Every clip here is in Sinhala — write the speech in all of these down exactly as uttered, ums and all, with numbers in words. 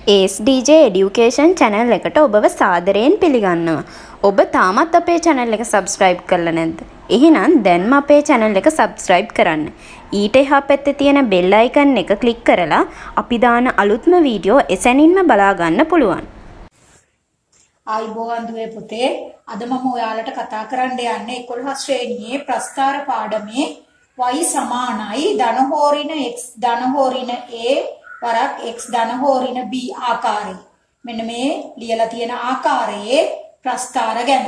ඒස් ඩී ජේ Education channel එකට ඔබව සාදරයෙන් පිළිගන්නවා. ඔබ තාමත් අපේ channel එක subscribe කරලා නැද්ද? එහෙනම් දැන්ම අපේ channel එක subscribe කරන්න. ඊට එහා පැත්තේ තියෙන bell icon එක click කරලා අපි දාන අලුත්ම වීඩියෝ එසැනින්ම බලා ගන්න පුළුවන්. ආයිබෝවන් දුවේ පුතේ, අද මම ඔයාලට කතා කරන්න යන්නේ එකොළහ ශ්‍රේණියේ ප්‍රස්ථාර පාඩමේ y සමානයි ධන හෝරින x ධන හෝරින a වරක් x ධන හෝරින b ආකාරය. මෙන්න මේ ලියලා තියෙන ආකාරයේ ප්‍රස්ථාර ගැන.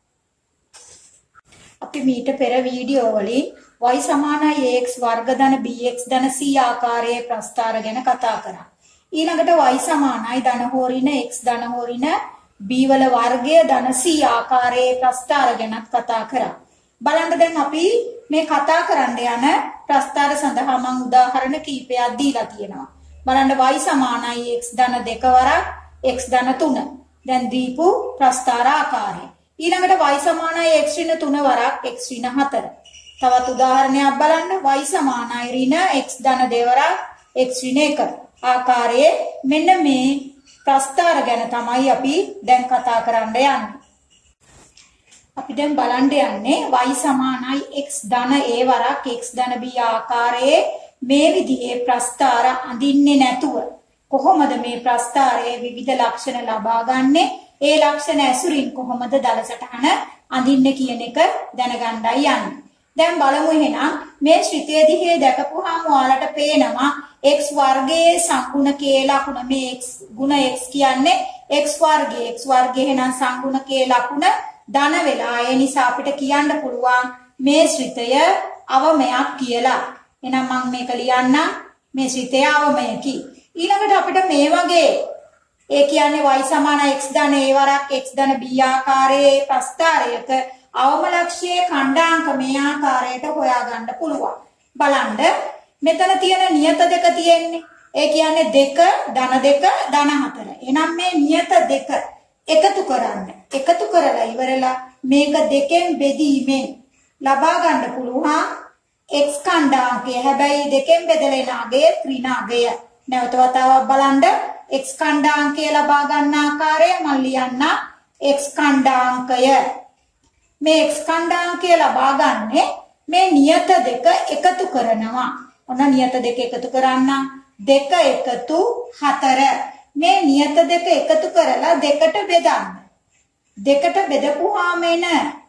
අපි මීට පෙර වීඩියෝ වලින් y සමානයි ax වර්ග ධන bx ධන c ආකාරයේ ප්‍රස්ථාර ගැන කතා කරා. ඊළඟට y සමානයි ධන හෝරින x ධන හෝරින b වල වර්ගය ධන c ආකාරයේ ප්‍රස්ථාර ගැනත් කතා කරා. බලන්න දැන් අපි මේ කතා කරන්න යන ප්‍රස්ථාර සඳහා මම උදාහරණ කිහිපයක් දීලා තියෙනවා. බලන්න y සමානයි x ධන දෙක වරක් x ධන තුන. දැන් දීපු ප්‍රස්ථාර ආකාරය. ඊළඟට y සමානයි x ඍණ තුන වරක් x ඍණ හතර. තවත් උදාහරණයක් බලන්න y සමානයි ඍණ x ධන දෙක වරක් x ඍණ එක ආකාරයේ මෙන්න මේ ප්‍රස්ථාර ගැන තමයි අපි දැන් කතා කරන්න යන්නේ. අපි දැන් බලන්න යන්නේ y සමානයි x ධන a වරක් x ධන b ආකාරයේ මේ විදිහේ ප්‍රස්ථාර අඳින්නේ නැතුව කොහොමද මේ ප්‍රස්ථාරයේ විවිධ ලක්ෂණ ලබා ගන්නෙ? ඒ ලක්ෂණ ඇසුරින් කොහොමද දල සටහන අඳින්නේ කියන එක දැනගන්නයි යන්නේ. දැන් බලමු එහෙනම් මේ ශ්‍රිතය දිහේ දැකපුවාම ඔයාලට පේනවා x වර්ගයේ සංගුණකයේ ලකුණ මේ x ගුණ x කියන්නේ x වර්ගයේ x වර්ගයේ එහෙනම් සංගුණකයේ ලකුණ ධන වෙලා ඒ නිසා අපිට කියන්න පුළුවන් මේ ශ්‍රිතය අවමයක් කියලා. එහෙනම් මම මේක ලියන්න මේ ශ්‍රිතය අවමයකි. ඊළඟට අපිට මේ වගේ ඒ කියන්නේ y සමාන x ධන a වරක් x ධන b ආකාරයේ ප්‍රස්ථාරයක අවම ලක්ෂයේ ඛණ්ඩාංක මේ ආකාරයට හොයාගන්න පුළුවන්. බලන්න මෙතන තියෙන නියත දෙක තියෙන්නේ. ඒ කියන්නේ දෙක ධන දෙක ධන හතර. එහෙනම් මේ නියත දෙක එකතු කරන්න. එකතු කරලා ඉවරලා මේක දෙකෙන් බෙදීමෙන් ලබා ගන්න පුළුවන් x ඛණ්ඩාංකය. හැබැයි දෙකෙන් බෙදලා එන අගය ඍණ අගය. නැවත වතාවක් බලන්න x ඛණ්ඩාංකය ලබා ගන්න ආකාරය මම ලියන්න x ඛණ්ඩාංකය. මේ x ඛණ්ඩාංකය ලබා ගන්නේ මේ නියත දෙක එකතු කරනවා. ඔන්න නියත දෙක එකතු කරන්න දෙක එකතු හතර. මේ නියත දෙක එකතු කරලා දෙකට බෙදන්න. දෙකට බෙදපුවාම එන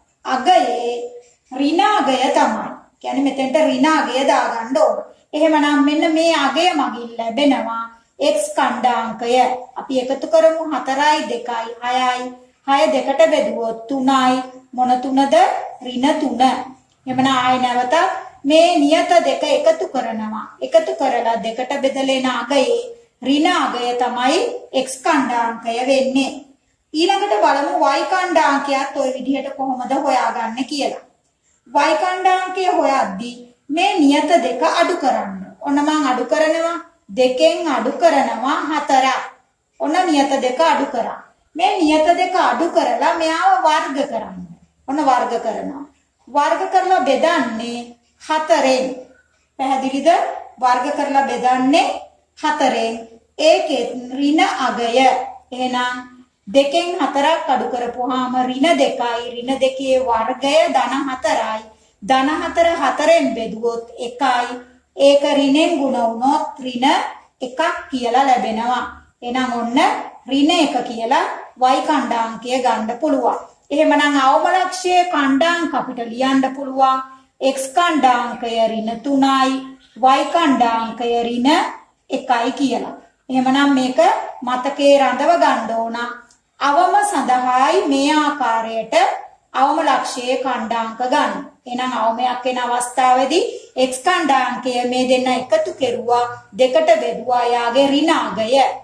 අගයේ ඍණ අගය තමයි. කියන්නේ මෙතෙන්ට ඍණ අගය දාගන්න ඕන. එහෙමනම් මෙන්න මේ අගය මගින් ලැබෙනවා x ඛණ්ඩාංකය. අපි එකතු කරමු හතරයි දෙකයි හයයි. හය දෙකට බෙදුවොත් තුනයි. මොන තුනද? ඍණ තුන. එහෙමනම් ආයෙ නැවත මේ නියත දෙක එකතු කරනවා. එකතු කරලා දෙකට බෙදලා එන අගයේ ඍණ අගය තමයි x ඛණ්ඩාංකය වෙන්නේ. ඊළඟට බලමු y ඛණ්ඩාංකයත් ওই විදිහට කොහොමද හොයාගන්නේ කියලා. y ඛණ්ඩාංකය හොයද්දී මේ නියත දෙක අඩු කරන්න. ඔන්න මම අඩු කරනවා. දෙකෙන් අඩු කරනවා හතරක්. ඔන්න නියත දෙක අඩු කරා. මේ නියත දෙක අඩු කරලා මෙයාව වර්ග කරන්න. ඔන්න වර්ග කරනවා. වර්ග කරලා බෙදන්නේ හතරෙන්. පැහැදිලිද? වර්ග කරලා බෙදන්නේ හතරෙන්. ඒකේ ඍණ අගය. එහෙනම් දෙකෙන් හතරක් අඩු කරපුවාම ඍණ දෙකයි. ඍණ දෙකේ වර්ගය ධන හතරයි. ධන හතර හතරෙන් බෙදුවොත් එකයි. ඒක ඍණෙන් ගුණ වුණොත් ඍණ එකක් කියලා ලැබෙනවා. එහෙනම් ඔන්න ඍණ එක කියලා y ඛණ්ඩාංකය ගන්න පුළුවන්. එහෙමනම් අවම ලක්ෂයේ ඛණ්ඩාංක අපිට ලියන්න පුළුවන් x ඛණ්ඩාංකය ඍණ තුනයි y ඛණ්ඩාංකය ඍණ එකයි කියලා. එහෙමනම් මේක මතකේ රඳව ගන්න ඕන. අවම සඳහායි මේ ආකාරයට අවම ලක්ෂයේ ඛණ්ඩාංක ගන්න. එහෙනම් අවමයක් වෙන අවස්ථාවේදී x ඛණ්ඩාංකය මේ දෙන්න එකතු කෙරුවා දෙකට බෙදුවා යාගේ ඍණ අගය.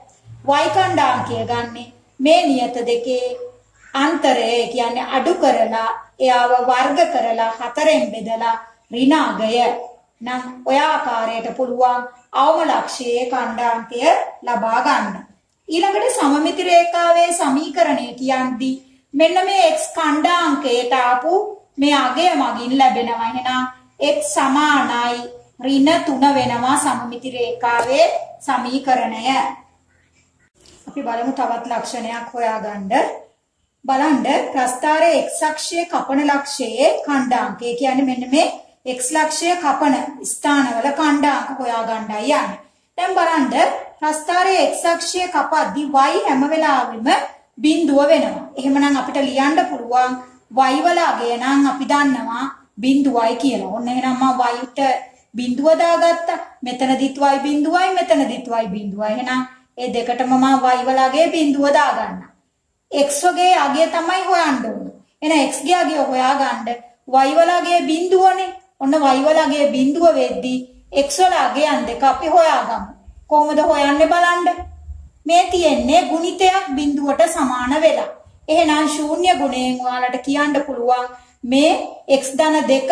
y ඛණ්ඩාංකය ගන්නේ මේ නියත දෙකේ අන්තරය කියන්නේ අඩු කරලා එයාව වර්ග කරලා හතරෙන් බෙදලා ඍණ අගය. නම් ඔය ආකාරයට පුළුවන් අවම ලක්ෂයේ ඛණ්ඩාංකය ලබා ගන්න. ඊළඟට සමමිති රේඛාවේ සමීකරණය කියන්දී මෙන්න මේ x ඛණ්ඩාංකයට ආපු මේ අගය මගින් ලැබෙනවා. එහෙනම් x සමානයි ඍණ තුන වෙනවා සමමිති රේඛාවේ සමීකරණය. අපි බලමු තවත් ලක්ෂණයක් හොයාගන්න. බලන්න ප්‍රස්ථාරයේ x අක්ෂයේ කපන ලක්ෂයේ ඛණ්ඩාංකය කියන්නේ මෙන්න මේ x ලක්ෂය කපන ස්ථානවල ඛණ්ඩාංක හොයාගන්නයි යන්නේ. දැන් බලන්න ප්‍රස්ථාරයේ x අක්ෂය කපද්දී y හැම වෙලාවෙම බිඳුව වෙනවා. එහෙමනම් අපිට ලියන්න පුළුවන් y වල අගය නම් අපි දන්නවා බිඳුවයි කියලා. ඔන්න එහෙනම් මම y ට බිඳුව දාගත්තා. මෙතනදිත් y බිඳුවයි මෙතනදිත් y බිඳුවයි. එහෙනම් ඒ දෙකටම මම y වල අගය බිඳුව දාගන්නවා. x ගේ අගය තමයි හොයන්න ඕනේ. එහෙනම් x ගේ අගය හොයාගන්න y වල අගය බිඳුවනේ. ඔන්න y වල අගය බිඳුව වෙද්දී x වල අගයන් දෙක අපි හොයාගමු. කොහොමද හොයන්නේ බලන්න. මේ තියෙන්නේ ගුණිතයක් බිඳුවට සමාන වෙලා. එහෙනම් ශූන්‍ය ගුණයෙන් ඔයාලට කියන්න පුළුවන් මේ x ධන දෙක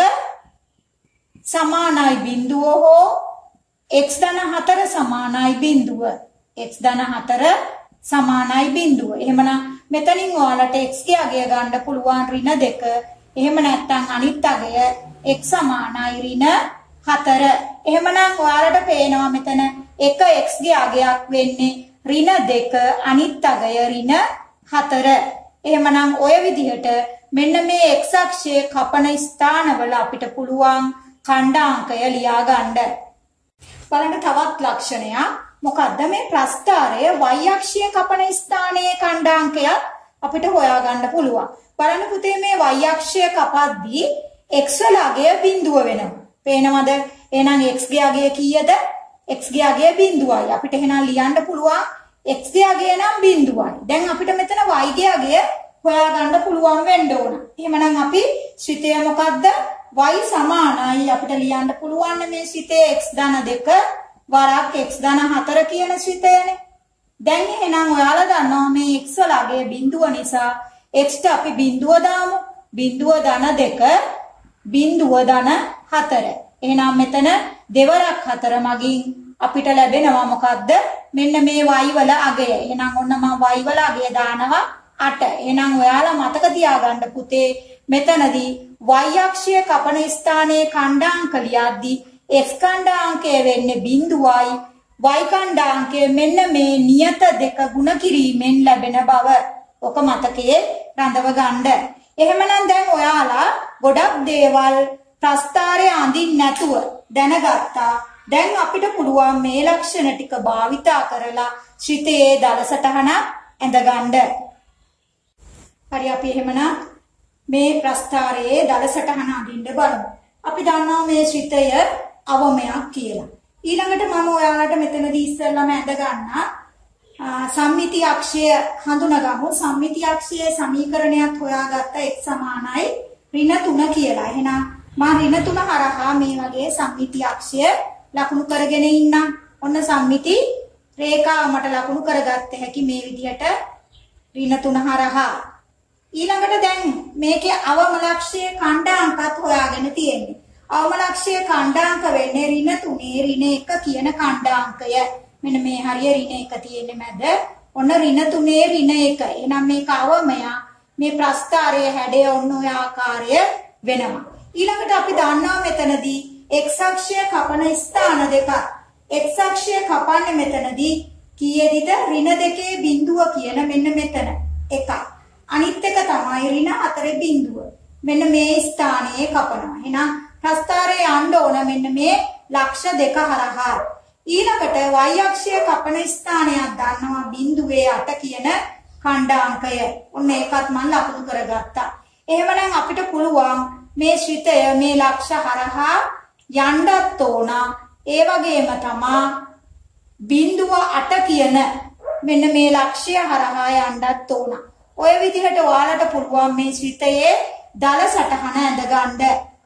සමානයි බිඳුව හෝ x ධන හතර සමානයි බිඳුව. x ධන හතර සමානයි බිඳුව. එහෙමනම් මෙතනින් ඔයාලට x ගේ අගය ගන්න පුළුවන් ඍණ දෙක. එහෙම නැත්නම් අනිත් අගය x සමානයි ඍණ හතර. එහෙමනම් ඔයාලට පේනවා මෙතන එක x ගේ අගයක් වෙන්නේ ඍණ දෙක අනිත් අගය ඍණ හතර. එහෙමනම් ඔය විදිහට මෙන්න මේ x අක්ෂයේ කපන ස්ථානවල අපිට පුළුවන් ඛණ්ඩාංකය ලියා ගන්න. බලන්න තවත් ලක්ෂණයක්. මොකද්ද මේ ප්‍රස්ථාරය y අක්ෂයේ කපන ස්ථානයේ ඛණ්ඩාංකය අපිට හොයාගන්න පුළුවන්. බලන්න පුතේ මේ y අක්ෂය කපද්දී x වල අගය බිඳුව වෙනවා. පේනවද? එහෙනම් x ගේ අගය කීයද? x ගේ අගය බිඳුවයි. අපිට එහෙනම් ලියන්න පුළුවන් x ගේ අගය නම් බිඳුවයි. දැන් අපිට මෙතන y ගේ අගය හොයාගන්න පුළුවන් වෙන්න ඕන. එහෙමනම් අපි ශ්‍රිතය මොකද්ද? y සමානයි අපිට ලියන්න පුළුවන් මේ ශ්‍රිතයේ x ධන දෙක වරක් x ධන හතර කියන ශ්‍රිතයනේ. දැන් එහෙනම් ඔයාලා දන්නවා මේ x වල අගය බිඳුව නිසා x ට අපි බිඳුව දාමු. බිඳුව ධන දෙක බිඳුව ධන හතර. එහෙනම් මෙතන දෙවරක් හතර මගින් අපිට ලැබෙනවා මොකද්ද? මෙන්න මේ y වල අගය. එහෙනම් ඔන්න මම y වල අගය දානවා අට. එහෙනම් ඔයාලා මතක තියාගන්න පුතේ මෙතනදී y අක්ෂය කපන ස්ථානයේ ඛණ්ඩාංක ලියද්දී x ඛණ්ඩාංකය වෙන්නේ බිඳුවයි. y ඛණ්ඩාංකය මෙන්න මේ නියත දෙක ගුණ කිරීමෙන් ලැබෙන බව. ඔක මතකයේ රඳව ගන්න. එහෙමනම් දැන් ඔයාලා ගොඩක් දේවල් ප්‍රස්ථාරයේ අඳින්න නැතුව දැනගත්තා. දැන් අපිට පුළුවන් මේ ලක්ෂණ ටික භාවිතා කරලා ශ්‍රිතයේ දල සටහනක් ඇඳගන්න. හරි අපි එහෙමනම් මේ ප්‍රස්ථාරයේ දල සටහන අඳින්න බලමු. අපි දන්නවා මේ ශ්‍රිතය අවමයක් කියලා. ඊළඟට මම ඔයාලට මෙතනදී ඉස්සෙල්ලාම ඇඳ ගන්න සම්මිති අක්ෂය හඳුනගමු. සම්මිති අක්ෂයේ සමීකරණයක් හොයාගත්ත x සමානයි ඍණ තුන කියලා. එහෙනම් මම ඍණ තුන හරහා මේ වගේ සම්මිති අක්ෂය ලකුණු කරගෙන ඉන්නම්. ඔන්න සම්මිති රේඛාව මට ලකුණු කරගත්ත හැකි මේ විදිහට ඍණ තුන හරහා. ඊළඟට දැන් මේකේ අවම ලක්ෂයේ ඛණ්ඩාංකත් හොයාගෙන තියෙන්නේ. අවම ලක්ෂයේ ඛණ්ඩාංක වෙන්නේ ඍණ තුනේ ඍණ එක කියන ඛණ්ඩාංකය. මෙන්න මේ හරිය ඍණ එක තියෙන්නේ මැද. ඔන්න ඍණ තුනේ ඍණ එක. එහෙනම් මේක අවමය. මේ ප්‍රස්ථාරයේ හැඩය ඔන්න ඔය ආකාරය වෙනවා. ඊළඟට අපි දන්නවා මෙතනදී x අක්ෂය කපන ස්ථාන දෙකක්. x අක්ෂය කපන්නේ මෙතනදී කීයේදීද? ඍණ දෙකේ බිඳුව කියන මෙන්න මෙතන එකක්. අනිත් එක තමයි ඍණ හතරේ බිඳුව. මෙන්න මේ ස්ථානයේ කපනවා. එහෙනම් ප්‍රස්ථාරයේ යන්න ඕන මෙන්න මේ ලක්ෂ දෙක හරහා. ඊළඟට y අක්ෂය කපන ස්ථානයක් දන්නවා බිඳුවේ අට කියන ඛණ්ඩාංකය. ඔන්න ඒකත් මම ලකුණු කරගත්තා. එහෙමනම් අපිට පුළුවන් මේ ශ්‍රිතය මේ ලක්ෂ හරහා යන්නත් ඕන. ඒ වගේම තමයි බිඳුව අට කියන මෙන්න මේ ලක්ෂය හරහා යන්නත් ඕන. ඔය විදිහට ඔයාලට පුළුවන් මේ ශ්‍රිතයේ දල සටහන ඇඳගන්න.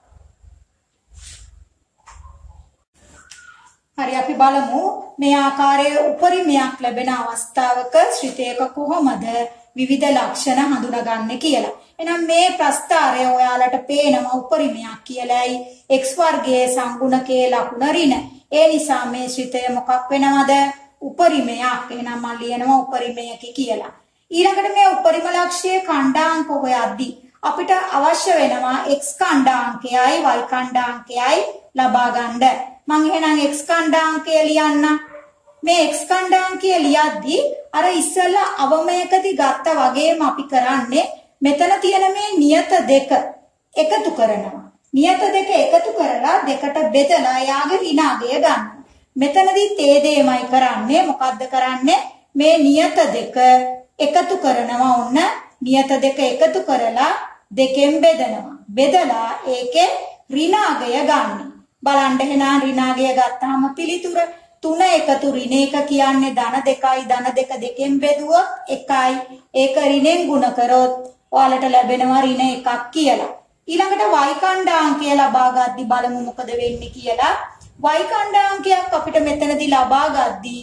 හරි අපි බලමු මේ ආකාරයේ උපරිමයක් ලැබෙන අවස්ථාවක ශ්‍රිතයක කොහොමද විවිධ ලක්ෂණ හඳුනාගන්නේ කියලා. එහෙනම් මේ ප්‍රස්ථාරය ඔයාලට පේනවා උපරිමයක් කියලායි x වර්ගයේ සංගුණකයේ ලකුණ ඍණ. ඒ නිසා මේ ශ්‍රිතය මොකක් වෙනවද? උපරිමයක්. එහෙනම් මම ලියනවා උපරිමයක කියලා. ඊළඟට මේ උපරිම ලක්ෂයේ ඛණ්ඩාංක හොයද්දී අපිට අවශ්‍ය වෙනවා x ඛණ්ඩාංකයයි y ඛණ්ඩාංකයයි ලබා ගන්න. මම එහෙනම් x ඛණ්ඩාංකය ලියන්න. මේ x ඛණ්ඩාංකය ලියද්දී අර ඉස්සෙල්ලා අවමයකදී ගත්තා වගේම අපි කරන්නේ මෙතන තියෙන මේ නියත දෙක එකතු කරනවා. නියත දෙක එකතු කරලා දෙකට බෙදලා යාගේ ඍණාගය ගන්නවා. මෙතනදී තේ දෙයමයි කරන්නේ. මොකද්ද කරන්නේ? මේ නියත දෙක එකතු කරනවා. ඔන්න නියත දෙක එකතු කරලා දෙකෙන් බෙදනවා. බෙදලා ඒකේ ඍණාගය ගන්න. බලන්න එහෙනම් ඍණාගය ගත්තාම පිළිතුර තුන එකතු ඍණ එක කියන්නේ ධන දෙකයි. ධන දෙක දෙකෙන් බෙදුවොත් එකයි. ඒක ඍණෙන් ගුණ කරොත් ඔයාලට ලැබෙනවා ඍණ එකක් කියලා. ඊළඟට y ඛණ්ඩාංකය ලබා ගද්දී බලමු මොකද වෙන්නේ කියලා. y ඛණ්ඩාංකයක් අපිට මෙතනදී ලබා ගද්දී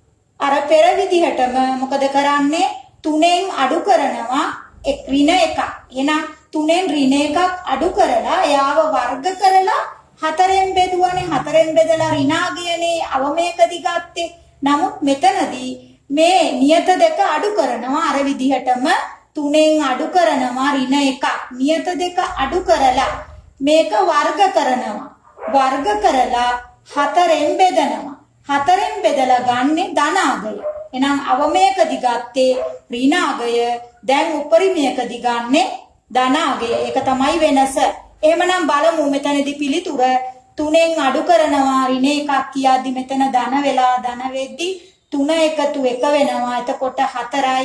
අර පෙර විදිහටම මොකද කරන්නේ? තුනෙන් අඩු කරනවා එක් ඍණ එකක්. එහෙනම් තුනෙන් ඍණ එකක් අඩු කරලා එයාව වර්ග කරලා හතරෙන් බෙදුවනේ. හතරෙන් බෙදලා ඍණාගයනේ අවමයකදී ගත්තේ. නමුත් මෙතනදී මේ නියත දෙක අඩු කරනවා අර විදිහටම තුනෙන් අඩු කරනවා ඍණ එකක්. නියත දෙක අඩු කරලා මේක වර්ග කරනවා. වර්ග කරලා හතරෙන් බෙදනවා. හතරෙන් බෙදලා ගන්නේ ධනාගය. එහෙනම් අවමයකදී ගත්තේ ඍණාගය. දැන් උපරිමයකදී ගන්නේ ධනාගය. ඒක තමයි වෙනස. එහෙමනම් බලමු මෙතනදී පිළිතුර තුනෙන් අඩු කරනවා ඍණ එකක් කියද්දි මෙතන ධන වෙලා ධන වෙද්දී තුන එකතු එක වෙනවා. එතකොට හතරයි.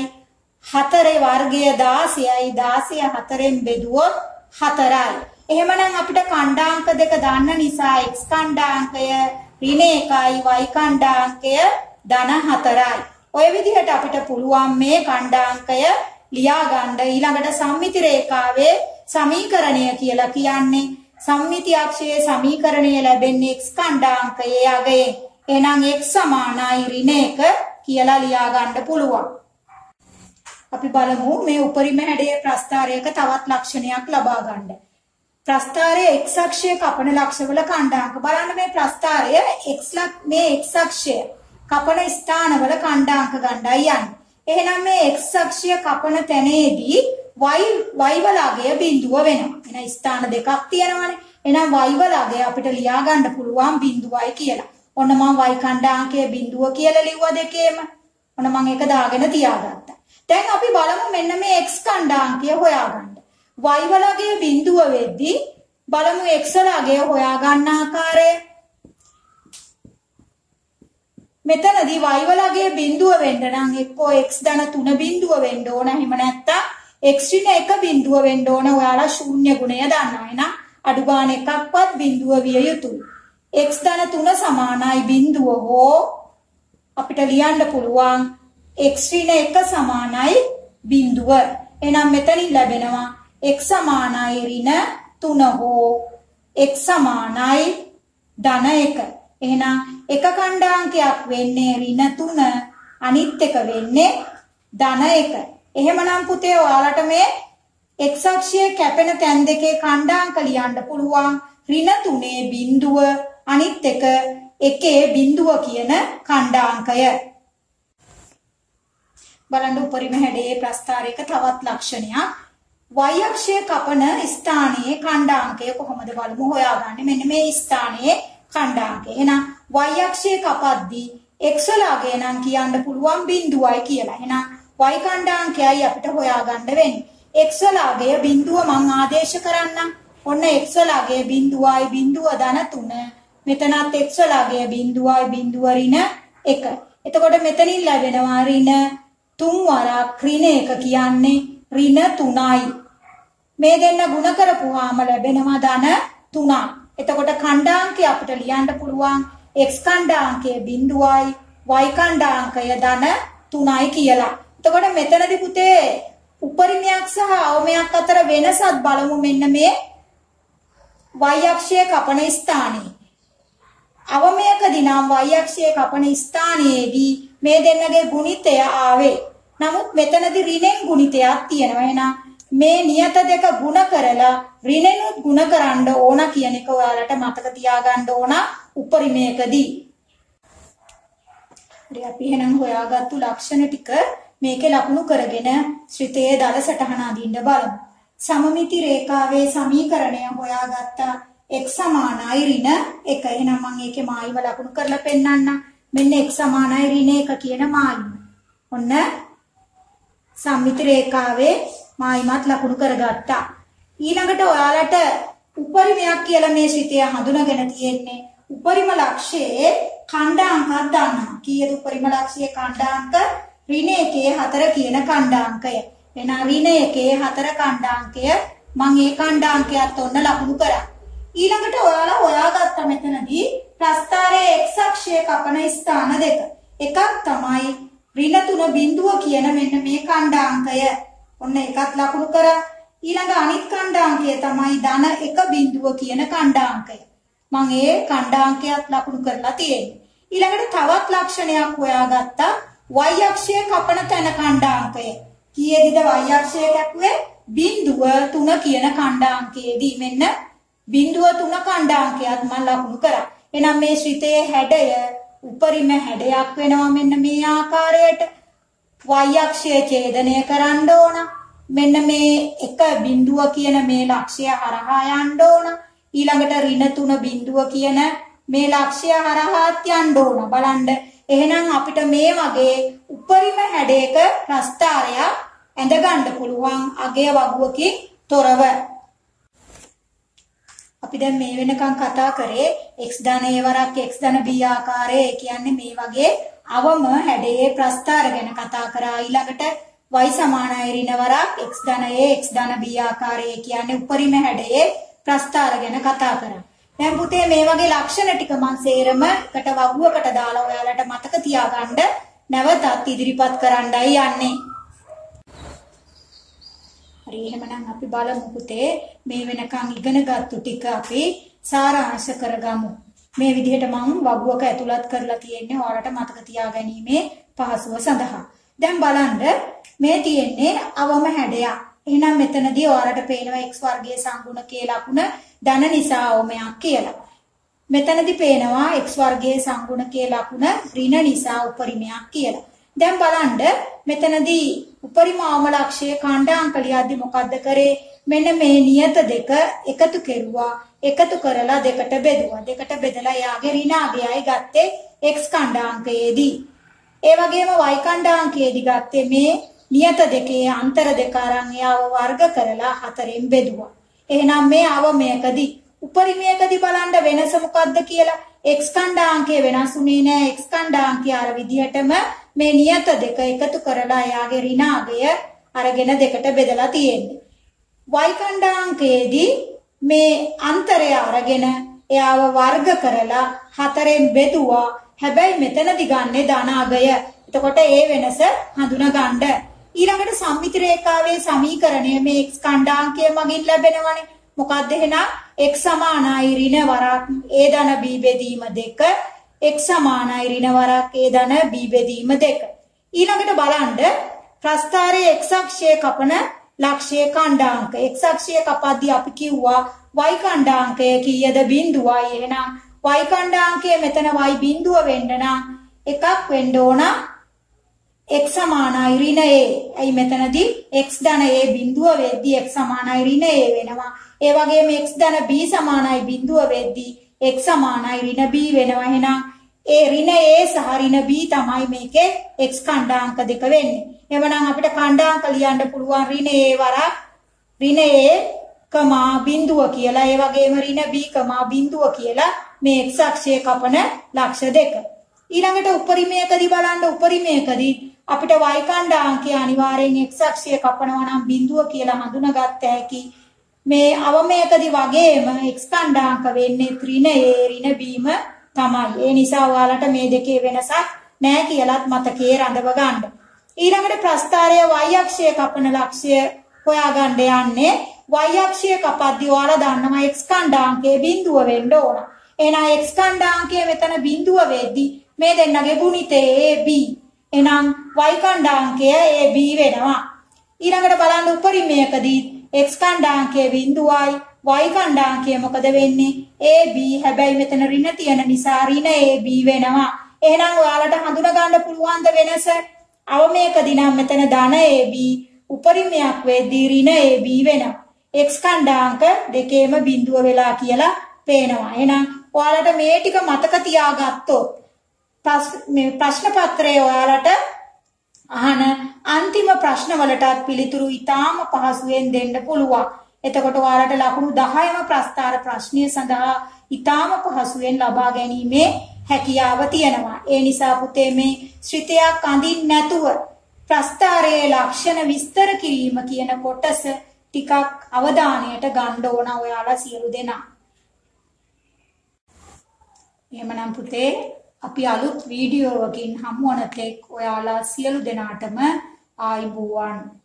හතරේ වර්ගය දාසයයි. දාසය හතරෙන් බෙදුවොත් හතරයි. එහෙමනම් අපිට ඛණ්ඩාංක දෙක දාන්න නිසා x ඛණ්ඩාංකය ඍණ එකයි y ඛණ්ඩාංකය ධන හතරයි. ඔය විදිහට අපිට පුළුවන් මේ ඛණ්ඩාංකය ලියා ගන්න. ඊළඟට සම්මිති රේඛාවේ සමීකරණය කියලා කියන්නේ සම්මිති අක්ෂයේ සමීකරණය ලැබෙන්නේ x ඛණ්ඩාංකයේ අගයෙන්. එහෙනම් x සමානයි ඍණ එක කියලා ලියා ගන්න පුළුවන්. අපි බලමු මේ උපරිම හැඩයේ ප්‍රස්ථාරයක තවත් ලක්ෂණයක් ලබා ගන්න. ප්‍රස්ථාරයේ x අක්ෂයේ කපන ලක්ෂවල ඛණ්ඩාංක බලන්න. මේ ප්‍රස්ථාරය x මේ x අක්ෂය කපන ස්ථානවල ඛණ්ඩාංක ගන්නයි යන්නේ. එහෙනම් මේ x අක්ෂය කපන තැනේදී y y වල අගය බිඳුව වෙනවා. එහෙනම් ස්ථාන දෙකක් තියෙනවානේ. එහෙනම් y වල අගය අපිට ලියා ගන්න පුළුවන් බිඳුවයි කියලා. ඔන්න මම y ඛණ්ඩාංකයේ බිඳුව කියලා ලිව්වා දෙකේම. ඔන්න මම ඒක දාගෙන තියාගත්තා. දැන් අපි බලමු මෙන්න මේ x ඛණ්ඩාංකය හොයාගන්න. y වල අගය බිඳුව වෙද්දී බලමු x වල අගය හොයා ගන්න ආකාරය. මෙතනදී y වල අගය බිඳුව වෙන්න නම් එක්කෝ x ධන තුන බිඳුව වෙන්න ඕන. එහෙම නැත්නම් x ඍණ එක බිඳුව වෙන්න ඕන. ඔයාලා ශූන්‍ය ගුණය දන්නවා. එහෙනම් අඩු ගන්න එකක්වත් බිඳුව විය යුතුයි. x ධන තුන සමානයි බිඳුව හෝ අපිට ලියන්න පුළුවන් x ඍණ එක සමානයි බිඳුව. එහෙනම් මෙතනින් ලැබෙනවා x සමානයි ඍණ තුන හෝ x සමානයි ධන එක. එහෙනම් එක ඛණ්ඩාංකයක් වෙන්නේ ඍණ තුන, අනිත් එක වෙන්නේ ධන එක. එහෙමනම් පුතේ ඔයාලට මේ x අක්ෂයේ කැපෙන තැන් දෙකේ ඛණ්ඩාංක ලියන්න පුළුවන්. ඍණ තුනේ බිඳුව, අනිත් එක එකේ බිඳුව කියන ඛණ්ඩාංකය. බලන්න උපරිම හැඩයේ ප්‍රස්ථාරයක තවත් ලක්ෂණයක්. y අක්ෂයේ කපන ස්ථානයේ ඛණ්ඩාංකය කොහොමද බලමු හොයාගන්නේ. මෙන්න මේ ස්ථානයේ ඛණ්ඩාංකය. එහෙනම් y අක්ෂයේ කපද්දී x වල අගය නම් කියන්න පුළුවන් බිඳුවයි කියලා. එහෙනම් y ඛණ්ඩාංකයයි අපිට හොයාගන්න වෙන්නේ. x වල අගය බිඳුව මං ආදේශ කරන්නම්. ඔන්න x වල අගය බිඳුවයි බිඳුව ධන තුන. මෙතනත් x වල අගය බිඳුවයි බිඳුව ඍණ එක. එතකොට මෙතනින් ලැබෙනවා ඍණ තුන් වරක් ඍණ එක කියන්නේ ඍණ තුනයි. මේ දෙන්න ගුණ කරපුවාම ලැබෙනවා ධන තුනක්. එතකොට ඛණ්ඩාංකය අපිට ලියන්න පුළුවන් x ඛණ්ඩාංකයේ බිඳුවයි y ඛණ්ඩාංකය ධන තුනයි කියලා. එතකොට මෙතනදී පුතේ උපරිමයක් සහ අවමයක් අතර වෙනසත් බලමු. මෙන්න මේ y අක්ෂයේ කපන ස්ථානයේ අවමයකදී නම් y අක්ෂයේ කපන ස්ථානයේදී මේ දෙන්නගේ ගුණිතය ආවේ. නමුත් මෙතනදී ඍණෙන් ගුණිතයක් තියෙනවා. එහෙනම් මේ නියත දෙක ಗುಣ කරලා ඍණෙනුත් ಗುಣ කරන්න ඕන කියන එක ඔයාලට මතක තියාගන්න ඕන උපරිමයකදී. හරි අපි එහෙනම් හොයාගත්තු ලක්ෂණ ටික මේකේ ලකුණු කරගෙන ශ්‍රිතයේ දල සටහන අඳින්න බලමු. සමමිති රේඛාවේ සමීකරණය හොයාගත්තා x සමානයි ඍණ එක. එහෙනම් මම ඒකේ මායිම ලකුණු කරලා පෙන්නන්නම්. මෙන්න x සමානයි ඍණ එක කියන මායිම. ඔන්න සම්මිති රේඛාවේ මායිමත් ලකුණු කරගත්තා. ඊළඟට ඔයාලට උපරිමයක් කියලා මේ ශ්‍රිතය හඳුනාගෙන තියෙන්නේ. උපරිම ලක්ෂයේ ඛණ්ඩාංකයක් ගන්නවා. කීයද උපරිම ලක්ෂයේ ඛණ්ඩාංක? ඍණ එකේ හතර කියන ඛණ්ඩාංකය. එහෙනම් ඍණ එකේ හතර ඛණ්ඩාංකය මම ඒ ඛණ්ඩාංකයත් ඔන්න ලකුණු කරා. ඊළඟට ඔයාලා හොයාගත්ත මෙතනදී ප්‍රස්ථාරයේ x අක්ෂයේ කපන ස්ථාන දෙක. එකක් තමයි ඍණ තුන බිඳුව කියන මෙන්න මේ ඛණ්ඩාංකය. ඔන්න එකත් ලකුණු කරා. ඊළඟ අනිත් ඛණ්ඩාංකය තමයි ධන එක බිඳුව කියන ඛණ්ඩාංකය. මම ඒ ඛණ්ඩාංකයත් ලකුණු කරලා තියෙන්නේ. ඊළඟට තවත් ලක්ෂණයක් හොයාගත්තා. y අක්ෂයේ කපන තැන ඛණ්ඩාංකය. කීයේද y අක්ෂයේ කැපුවේ? බිඳුව තුන කියන ඛණ්ඩාංකයේදී මෙන්න බිඳුව තුන ඛණ්ඩාංකයත් මම ලකුණු කරා. එහෙනම් මේ ශ්‍රිතයේ හැඩය උපරිම හැඩයක් වෙනවා මෙන්න මේ ආකාරයට. y අක්ෂය ඡේදනය කරන්න ඕන. මෙන්න මේ එක බිඳුව කියන මේ ලක්ෂය හරහා යන්න ඕන. ඊළඟට ඍණ තුන බිඳුව කියන මේ ලක්ෂය හරහාත් යන්න ඕන. බලන්න. එහෙනම් අපිට මේ වගේ උපරිම හැඩයක ප්‍රස්ථාරයක් ඇඳ ගන්න පුළුවන් අගය වගුවකින් තොරව. අපි දැන් මේ වෙනකන් කතා කරේ x ධන a වරක් x ධන b ආකාරයේ. ඒ කියන්නේ මේ වගේ අවම හැඩයේ ප්‍රස්ථාර ගැන කතා කරා. ඊළඟට y සමානයි ඍණ වරක් x ධන a x ධන b ආකාරයේ කියන්නේ උපරිම හැඩයේ ප්‍රස්ථාර ගැන කතා කරා. දැන් පුතේ මේ වගේ ලක්ෂණ ටික මම සේරම එකට වගුවකට දාලා ඔයාලට මතක තියාගන්න නැවතත් ඉදිරිපත් කරන්නයි යන්නේ. හරි එහෙනම් අපි බලමු පුතේ මේ වෙනකන් ඉගෙනගත්තු ටික අපි සාරාංශ කරගමු. මේ විදිහට මම වගුවක ඇතුළත් කරලා තියෙන්නේ ඔයාලට මතක තියාගැනීමේ පහසුව සඳහා. දැන් බලන්න මේ තියෙන්නේ අවම හැඩයක්. එහෙනම් මෙතනදී ඔයාලට පේනවා x වර්ගයේ සංගුණකයේ ලකුණ ධන නිසා අවමයක් කියලා. මෙතනදී පේනවා x වර්ගයේ සංගුණකයේ ලකුණ ඍණ නිසා උපරිමයක් කියලා. දැන් බලන්න මෙතනදී උපරිම අවම ලක්ෂයේ ඛණ්ඩාංක ලියද්දි මොකද්ද කරේ? මෙන්න මේ නියත දෙක එකතු කෙරුවා. එකතු කරලා දෙකට බෙදුවා. දෙකට බෙදලා යාගේ ඍණ අගයයි ගත්තේ x ඛණ්ඩාංකයේදී. ඒ වගේම y ඛණ්ඩාංකයේදී ගත්තේ මේ නියත දෙකේ අන්තර දෙක අරන් එයාව වර්ග කරලා හතරෙන් බෙදුවා. එහෙනම් මේ අවමයකදී උපරිමයකදී බලන්න වෙනස මොකද්ද කියලා? x ඛණ්ඩාංකය වෙනස් වුණේ නෑ. x ඛණ්ඩාංකය අර විදිහටම මේ නියත දෙක එකතු කරලා එයාගේ ඍණ අගය අරගෙන දෙකට බෙදලා තියෙන්නේ. y ඛණ්ඩාංකයේදී මේ අන්තරය අරගෙන එයාව වර්ග කරලා හතරෙන් බෙදුවා. හැබැයි මෙතනදී ගන්නේ ධන අගය. එතකොට ඒ වෙනස හඳුනා ගන්න. ඊළඟට සම්මිති රේඛාවේ සමීකරණය මේ x ඛණ්ඩාංකය මගින් ලැබෙනවනේ. මොකක්ද එහෙනම් x සමානයි ඍණ වරක් a ධන b බෙදීම දෙක. x සමානයි ඍණ වරක් a ධන b බෙදීම දෙක. ඊළඟට බලන්න ප්‍රස්ථාරයේ x අක්ෂයේ කපන ලක්ෂයේ ඛණ්ඩාංක. x අක්ෂයේ කපද්දී අපි කිව්වා y ඛණ්ඩාංකය කීයද? බිඳුවයි. එහෙනම් y ඛණ්ඩාංකය මෙතන y බිඳුව වෙන්න නම් එකක් වෙන්න ඕන x සමානයි ඍණ a. ඇයි මෙතනදී x ධන a බිඳුව වෙද්දී x සමානයි ඍණ a වෙනවා. ඒ වගේම x ධන b සමානයි බිඳුව වෙද්දී x සමානයි ඍණ b වෙනවා. එහෙනම් ඒ ඍණ a සහ ඍණ b තමයි මේකේ x ඛණ්ඩාංක දෙක වෙන්නේ. එවනම් අපිට ඛණ්ඩාංක ලියන්න පුළුවන් ඍණ a වරක් ඍණ a කමා බිඳුව කියලා. ඒ වගේම ඍණ b කමා බිඳුව කියලා මේ x අක්ෂයේ කපන ලක්ෂ දෙක. ඊළඟට උපරිමයකදී බලන්න උපරිමයකදී අපිට y ඛණ්ඩාංකය අනිවාර්යෙන් x අක්ෂයේ කපනවා නම් බිඳුව කියලා හඳුනාගත්ත හැකි. මේ අවමයකදී වගේම x ඛණ්ඩාංක වෙන්නේ ඍණ a ඍණ b ම තමයි. ඒ නිසා ඔයාලට මේ දෙකේ වෙනසක් නැහැ කියලාත් මතකයේ රඳව ගන්න. ඊළඟට ප්‍රස්ථාරය y අක්ෂයේ කපන ලක්ෂය හොයාගන්න යන්නේ y අක්ෂයේ කපද්දී ඔයාලා දන්නවා x ඛණ්ඩාංකයේ බිඳුව වෙන්න ඕන. එහෙනම් x ඛණ්ඩාංකය මෙතන බිඳුව වෙද්දී මේ දෙන්නගේ ගුණිතය a b. එහෙනම් y ඛණ්ඩාංකය a b වෙනවා. ඊළඟට බලන්න උපරිමයකදී x ඛණ්ඩාංකයේ බිඳුවයි y ඛණ්ඩාංකය මොකද වෙන්නේ? a b. හැබැයි මෙතන ඍණ තියෙන නිසා ඍණ a b වෙනවා. එහෙනම් ඔයාලට හඳුනා ගන්න පුළුවන් ද වෙනස? අවමයකදී නම් මෙතන ධන a b උපරිමයක් වෙද්දී ඍණ a b වෙනවා. x ඛණ්ඩාංක දෙකේම බිඳුව වෙලා කියලා පේනවා. එහෙනම් ඔයාලට මේ ටික මතක තියාගත්තොත් ප්‍රශ්න පත්‍රය ඔයාලට අහන අන්තිම ප්‍රශ්න වලටත් පිළිතුරු ඉතාම පහසුවෙන් දෙන්න පුළුවන්. එතකොට ඔයාලට ලකුණු දහයම ප්‍රස්තාර ප්‍රශ්නය සඳහා ඉතාම පහසුවෙන් ලබා ගැනීමේ හැකියාව තියෙනවා. ඒ නිසා පුතේ මේ ශ්‍රිතයක් අඳින්න නැතුව ප්‍රස්තාරයේ ලක්ෂණ විස්තර කිරීම කියන කොටස ටිකක් අවධානයට ගන්න ඕන ඔයාලා සියලු දෙනා. එහෙමනම් පුතේ අපි අලුත් වීඩියෝවකින් හමු වන තෙක් ඔයාලා සියලු දෙනාටම ආයුබෝවන්.